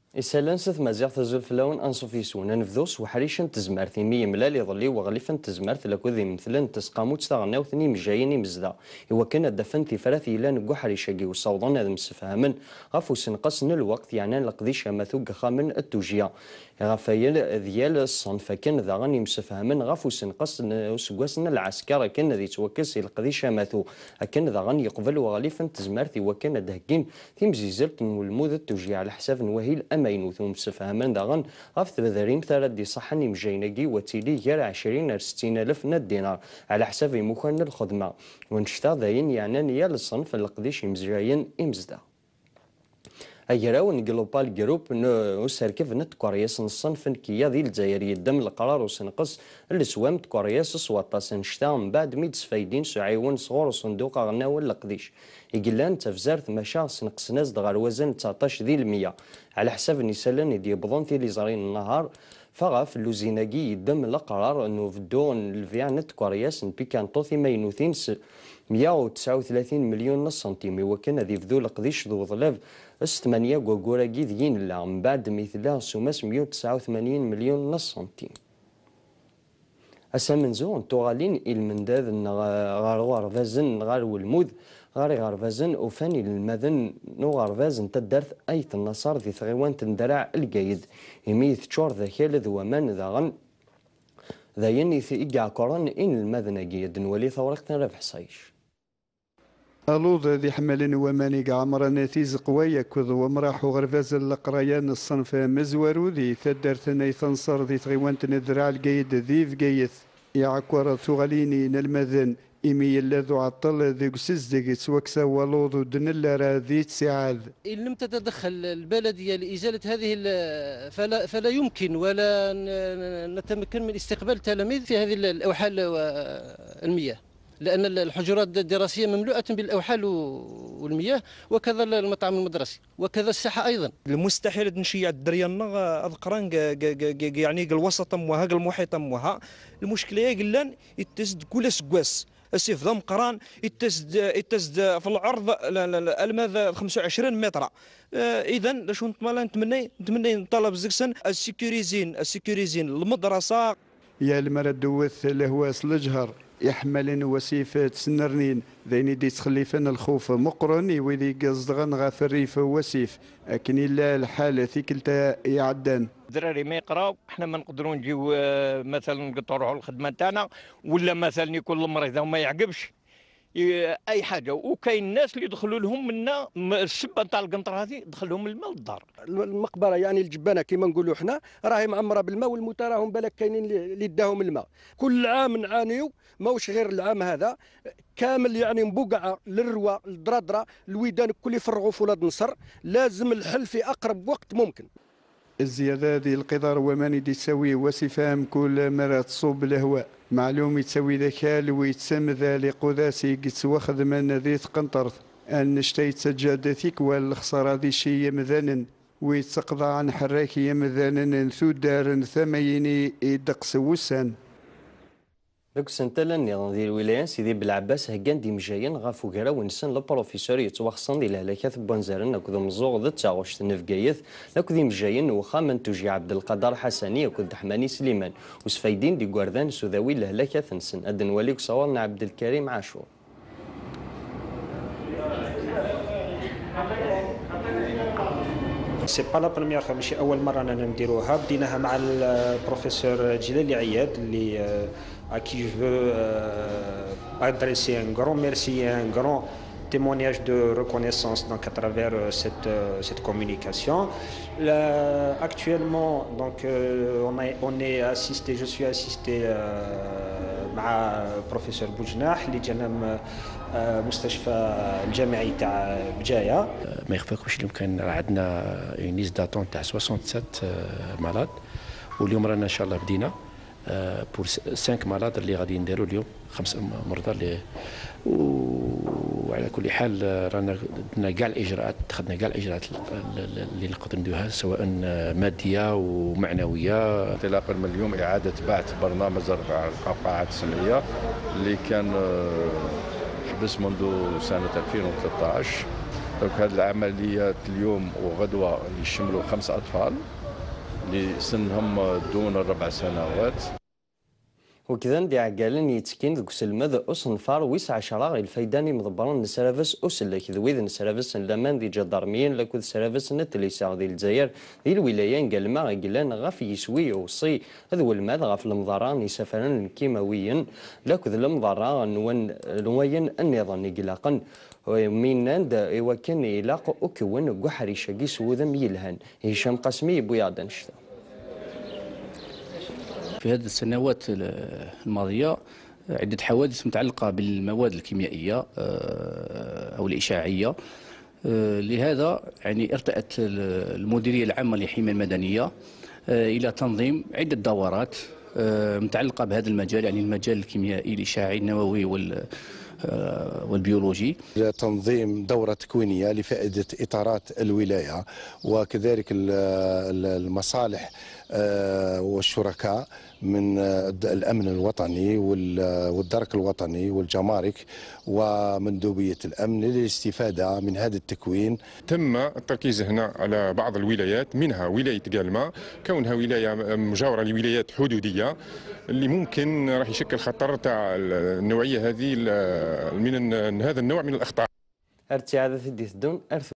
إسالان ست مزيغ تزول لون أنصف يسون أنفذوس وحريشن تزمر ثيمي ملال يظلي وغليفن تزمر ثلاكوذي مثلن تسقاموت تغناو ثني مجايني مزدا إوا كان الدفن ثلاث إلان قو حريشاقي وصوضان هذا مسفهمن غفو سنقصن الوقت يعني لقديش مثوق خامن التوجيا غفايل ديال الصنف كان ذا غني مسفهمن غفو سنقص وسقوسن العسكر كان ذي توكس القديش مثو كان ذا غني يقبل وغليفن تزمر ثي وكان دهكين ثيمزيزلت والموذ التوجيا على حساب وهيل أمين ثم سفهمن داغن غف تبذريم ثلاث صحني مجينجي وتيلي غير 20 ل 60 ألف دينار على حساب مخن الخدمة ونشتا ذاين يعني نيا للصنف القديش مزجاين إمزدا أجراون جلوبال جروب وسركف نت كورياس الصنف كيا ذي الجزائري الدم القرار وسنقص اللي سوامت كورياس صوتا سنشتا من بعد ميد سفايدين سعيون صغور صندوق غناول القديش يقلان تفزارت مشا سنقص ناس دغال وزن 19 ذي المية على حساب نسالن يدي بضون في ليزارين النهار فغاف اللوزيناكي يدم القرار انه فدون الفيانت كورياس بيكانطو ثمينوثين 139 مليون نص سنتيمي وكان ذي فذو القديش ذو ظلاف 8 كوكوراكي ذيين لا من بعد مثلها سوماس 189 مليون نص سنتيم أسامنزو توغالين المنداذ غار غرفازن غار والموذ غار غرفازن وفاني المذن نو غرفازن تدرت أيت النصر ذي ثغيوان تندرع القايد يميث تشور ذا كالذ ومان ذا غن ذا يني في إيجا كوران إن المذن قيد نولي ثورك نرفح صيش ألوض ذي حمل ومانيق عمرنا تيز قوية كذ ومراح غرفاز القريان الصنف مزورو ذي ثدر ثني ثنصر ذي تغيوان تنذرع القيد ذي فقيث يعكور ثغليني نلمذن إمي الذو عطل ذي قسز ذي سوكسا ولوض دنلا ذي تسعاذ إن لم تتدخل البلدية لإزالة هذه فلا يمكن ولا نتمكن من استقبال تلاميذ في هذه الأوحال المياه لأن الحجرات الدراسية مملوءة بالأوحال والمياه وكذا المطعم المدرسي وكذا الساحة أيضا. المستحيل نشيع الدريانا أذكران يعني الوسط موها المحيط موها المشكلة قلان يتسد كل سكواس السيف ضم قران يتسد في العرض الماذا 25 متر اذا شو نتمنى طلب زكسن السيكوريزين المدرسه يا المرد دوث لهواس الجهر يحمل وسيفات سنرنين ذيني دي تخليفن الخوف مقرن ويدي قصدغن غاف الريف وسيف لكن الا الحاله ثيكلتا يعدان الدراري ما يقراو احنا ما نقدروا نجيو مثلا نقطعوا الخدمه تاعنا ولا مثلا يكون المريض وما يعقبش اي حاجه وكاين الناس اللي يدخلوا لهم منا السبه تاع القنطره هذه دخل لهم الماء للدار. المقبره يعني الجبانه كما نقولوا احنا راهي معمره بالماء والموتى راهم بالك كاينين اللي داهم الماء كل عام نعانيو ماوش غير العام هذا كامل يعني مبقعه للروى الدرادره الويدان الكل يفرغوا في ولاد نصر لازم الحل في اقرب وقت ممكن. الزيادة دي القطار وماني دي تسوي وسفام كل مرة تصوب الهواء معلوم يتسوي ذكال ويتسم ذا قداسي يتسوخذ من ذي قنطرت أن نشتي تسجد ثيك والخسارة ذي شي يمذنن ويتقضى عن حراك يمذنن ثودار ثميني يدقس وسان دوك سنتلا نظام ديال الولايات سيدي بالعباس هكان دي مجايين غافو كرا ونسن البروفيسور يتوخصن ديال الهلاكات بونزارن اكو مزوغ ضد تاغوش نفقايث اكو دي مجايين وخامن توجي عبد القادر حسني اكو دحماني سليمان وسفايدين دي كواردان سوداوي الهلاكات نسن ادن وليك صورنا عبد الكريم عاشور. سي با لا بروميير ماشي اول مره انا نديروها بديناها مع البروفيسور جلالي عياد اللي à qui je veux adresser un grand merci et un grand témoignage de reconnaissance donc, à travers cette communication. Là, actuellement, donc, on est assisté, je suis assisté مع بروفيسور بوجناح اللي جانا مستشفى الجامعي تاع بجايه. ما يخفاكمش اليوم كان عندنا نيز داتون تاع 67 مالاد واليوم رانا ان شاء الله بدينا بور 5 مالاد اللي غادي نديروا اليوم 5 مرضى اللي وعلى كل حال رانا درنا كاع الاجراءات اتخذنا كاع الاجراءات اللي نقدروا نديروها سواء ماديه ومعنويه. انطلاقا من اليوم اعاده بعث برنامج رفع القوقعات السمعيه اللي كان حبس منذ سنه 2013 دونك هذه العمليات اليوم وغدوة يشملوا 5 أطفال اللي سنهم دون 4 سنوات. وكذا ندي عقالن يتسكين ذوك سلمذ أصنفار ويس 10 الفايداني مضبران نسرافس أسلك ذويذ نسرافس لامان دي جدارميين لكوذ سرافس نتليسا ذي الجزائر ذي الولايين قال ما قلان غاف يسوي وصي هذو الماذ غاف المضاران يسافرن الكيماويين لكوذ المضاران نوين النظام يقلقن ومن وكان يلاق أكون قحري شقيس وذم يلهن هشام قاسمي بويا نشتا. في هذه السنوات الماضية عدة حوادث متعلقة بالمواد الكيميائية أو الإشعاعية. لهذا يعني ارتأت المديرية العامة للحماية المدنية إلى تنظيم عدة دورات متعلقة بهذا المجال، يعني المجال الكيميائي الإشعاعي النووي والبيولوجي. تنظيم دورة تكوينية لفائدة إطارات الولاية وكذلك المصالح والشركاء من الأمن الوطني والدرك الوطني والجمارك ومندوبية الأمن للاستفادة من هذا التكوين. تم التركيز هنا على بعض الولايات، منها ولاية قالما كونها ولاية مجاورة لولايات حدودية اللي ممكن راح يشكل خطر تاع النوعية هذه من هذا النوع من الأخطار. ارتعاذ في الدون